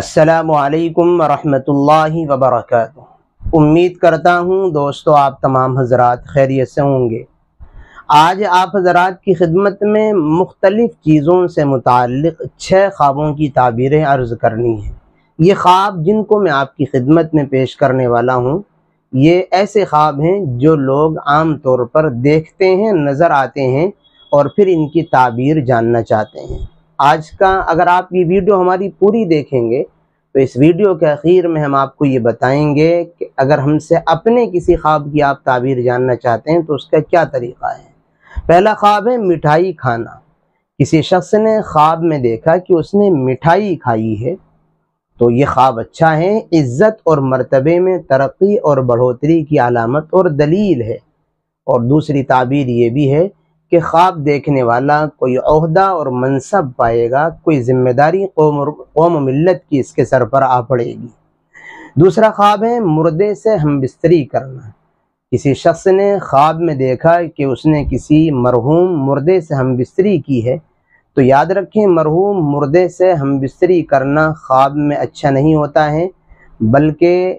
السلام علیکم ورحمۃ اللہ وبرکاتہ۔ امید کرتا ہوں دوستو آپ تمام حضرات خیریت سے ہوں گے۔ آج آپ حضرات کی خدمت میں مختلف چیزوں سے متعلق 6 خوابوں کی تعبیریں عرض کرنی ہیں۔ یہ خواب جن کو میں آپ کی خدمت میں پیش کرنے والا ہوں، یہ ایسے خواب ہیں جو لوگ عام طور پر دیکھتے ہیں، نظر آتے ہیں اور پھر ان کی تعبیر جاننا چاہتے ہیں۔ آج کا اگر آپ یہ ویڈیو ہماری پوری دیکھیں گے تو اس ویڈیو کے اخیر میں ہم آپ کو یہ بتائیں گے کہ اگر ہم سے اپنے کسی خواب کی آپ تعبیر جاننا چاہتے ہیں تو اس کا کیا طریقہ ہے۔ پہلا خواب ہے مٹھائی کھانا۔ کسی شخص نے خواب میں دیکھا کہ اس نے مٹھائی کھائی ہے تو یہ خواب اچھا ہے، عزت اور مرتبے میں ترقی اور بڑھوتری کی علامت اور دلیل ہے۔ اور دوسری تعبیر یہ بھی ہے کہ خواب دیکھنے والا کوئی عہدہ اور منصب پائے گا، کوئی ذمہ داری قوم و ملت کی اس کے سر پر آ پڑے گی۔ دوسرا خواب ہے مردے سے ہم بستری کرنا۔ کسی شخص نے خواب میں دیکھا کہ اس نے کسی مرحوم مردے سے ہم بستری کی ہے تو یاد رکھیں مرحوم مردے سے ہم بستری کرنا خواب میں اچھا نہیں ہوتا ہے، بلکہ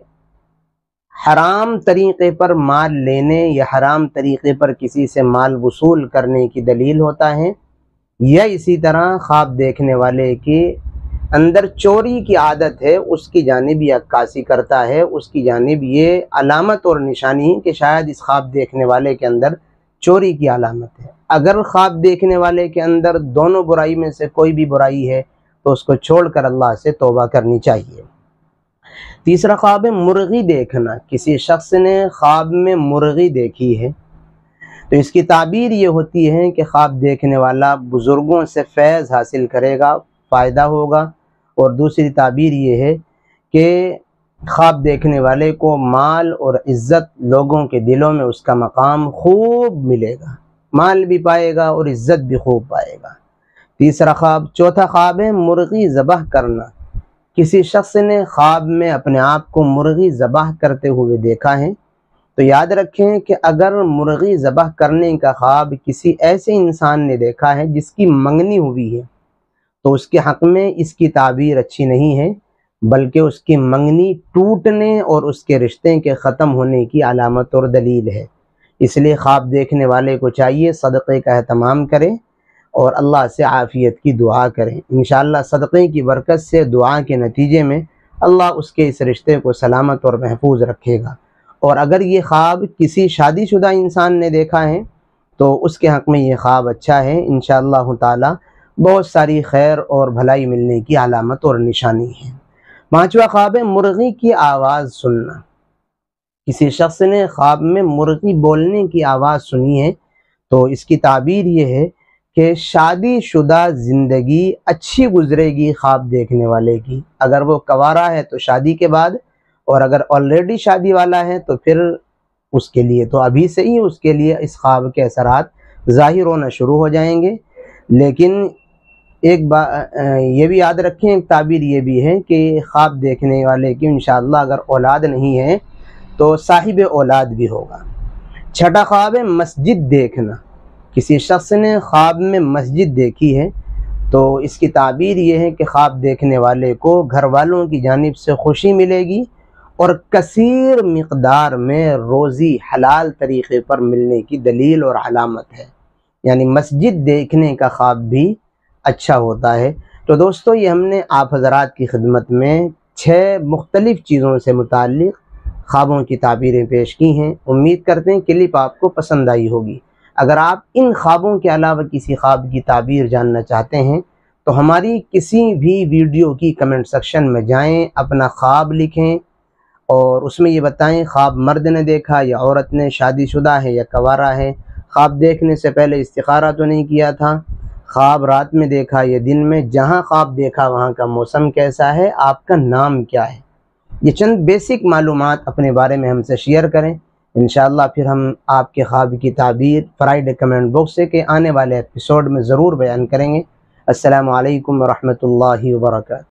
حرام طریقے پر مال لینے یا حرام طریقے پر کسی سے مال وصول کرنے کی دلیل ہوتا ہے، یا اسی طرح خواب دیکھنے والے کے اندر چوری کی عادت ہے، اس کی جانب یہ عکاسی کرتا ہے، اس کی جانب یہ علامت اور نشانی ہے کہ شاید اس خواب دیکھنے والے کے اندر چوری کی علامت ہے۔ اگر خواب دیکھنے والے کے اندر دونوں برائی میں سے کوئی بھی برائی ہے تو اس کو چھوڑ کر اللہ سے توبہ کرنی چاہیے۔ تیسرا خواب ہے مرغی دیکھنا۔ کسی شخص نے خواب میں مرغی دیکھی ہے تو اس کی تعبیر یہ ہوتی ہے کہ خواب دیکھنے والا بزرگوں سے فیض حاصل کرے گا، فائدہ ہوگا۔ اور دوسری تعبیر یہ ہے کہ خواب دیکھنے والے کو مال اور عزت، لوگوں کے دلوں میں اس کا مقام خوب ملے گا، مال بھی پائے گا اور عزت بھی خوب پائے گا۔ چوتھا خواب ہے مرغی ذبح کرنا۔ کسی شخص نے خواب میں اپنے آپ کو مرغی ذبح کرتے ہوئے دیکھا ہے تو یاد رکھیں کہ اگر مرغی ذبح کرنے کا خواب کسی ایسے انسان نے دیکھا ہے جس کی منگنی ہوئی ہے تو اس کے حق میں اس کی تعبیر اچھی نہیں ہے، بلکہ اس کی منگنی ٹوٹنے اور اس کے رشتے کے ختم ہونے کی علامت اور دلیل ہے۔ اس لیے خواب دیکھنے والے کو چاہیے صدقے کا اہتمام کرے اور اللہ سے عافیت کی دعا کریں۔ انشاءاللہ صدقے کی برکت سے، دعا کے نتیجے میں اللہ اس کے اس رشتے کو سلامت اور محفوظ رکھے گا۔ اور اگر یہ خواب کسی شادی شدہ انسان نے دیکھا ہے تو اس کے حق میں یہ خواب اچھا ہے، انشاءاللہ تعالی بہت ساری خیر اور بھلائی ملنے کی علامت اور نشانی ہے۔ 5واں خواب ہے مرغی کی آواز سننا۔ کسی شخص نے خواب میں مرغی بولنے کی آواز سنی ہے تو اس کی تعبیر یہ ہے کہ شادی شدہ زندگی اچھی گزرے گی خواب دیکھنے والے کی۔ اگر وہ کنوارا ہے تو شادی کے بعد، اور اگر آلریڈی شادی والا ہے تو پھر اس کے لیے تو ابھی سے ہی اس کے لیے اس خواب کے اثرات ظاہر ہونا شروع ہو جائیں گے۔ لیکن ایک بات یہ بھی یاد رکھیں، ایک تعبیر یہ بھی ہے کہ خواب دیکھنے والے کی انشاءاللہ اگر اولاد نہیں ہے تو صاحب اولاد بھی ہوگا۔ 6واں خواب ہے مسجد دیکھنا۔ کسی شخص نے خواب میں مسجد دیکھی ہے تو اس کی تعبیر یہ ہے کہ خواب دیکھنے والے کو گھر والوں کی جانب سے خوشی ملے گی اور کثیر مقدار میں روزی حلال طریقے پر ملنے کی دلیل اور علامت ہے، یعنی مسجد دیکھنے کا خواب بھی اچھا ہوتا ہے۔ تو دوستو یہ ہم نے آپ حضرات کی خدمت میں 6 مختلف چیزوں سے متعلق خوابوں کی تعبیریں پیش کی ہیں۔ امید کرتے ہیں کلپ آپ کو پسند آئی ہوگی۔ اگر آپ ان خوابوں کے علاوہ کسی خواب کی تعبیر جاننا چاہتے ہیں تو ہماری کسی بھی ویڈیو کی کمنٹ سیکشن میں جائیں، اپنا خواب لکھیں اور اس میں یہ بتائیں خواب مرد نے دیکھا یا عورت نے، شادی شدہ ہے یا کنوارا ہے، خواب دیکھنے سے پہلے استخارہ تو نہیں کیا تھا، خواب رات میں دیکھا یا دن میں، جہاں خواب دیکھا وہاں کا موسم کیسا ہے، آپ کا نام کیا ہے۔ یہ چند بیسک معلومات اپنے بارے میں ہم سے شیئر کریں، انشاءاللہ پھر ہم آپ کے خواب کی تعبیر فرائیڈے کمنٹ باکس سے کے آنے والے ایپیسوڈ میں ضرور بیان کریں گے۔ السلام علیکم ورحمۃ اللہ وبرکاتہ۔